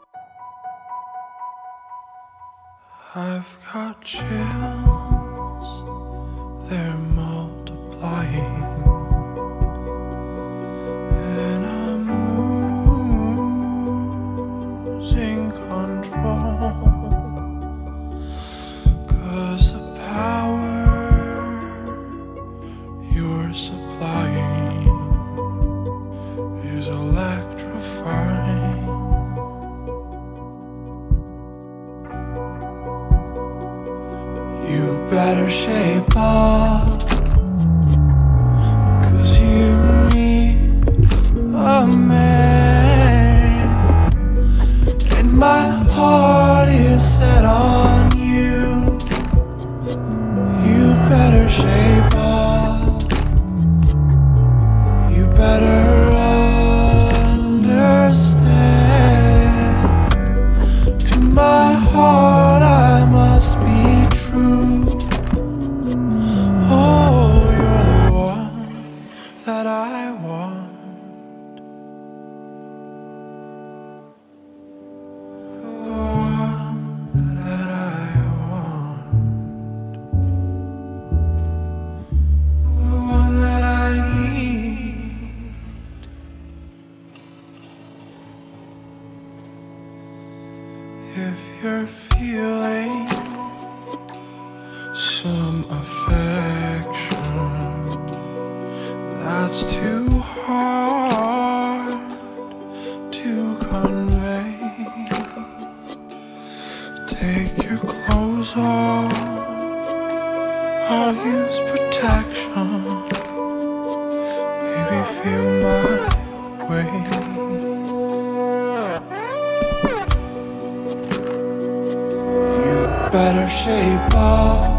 I've got chills, they're multiplying, and I'm losing control, 'cause the power you're supplying is electrifying. You better shape up, 'cause you need a man, and my heart is set on you. You better shape up, you better understand. To my heart I must be true. Oh, you're the one that I want. The one that I want. The one that I need. If you're feeling some affection that's too hard to convey, take your clothes off, I'll use protection. Baby, feel my weight. You better shape up,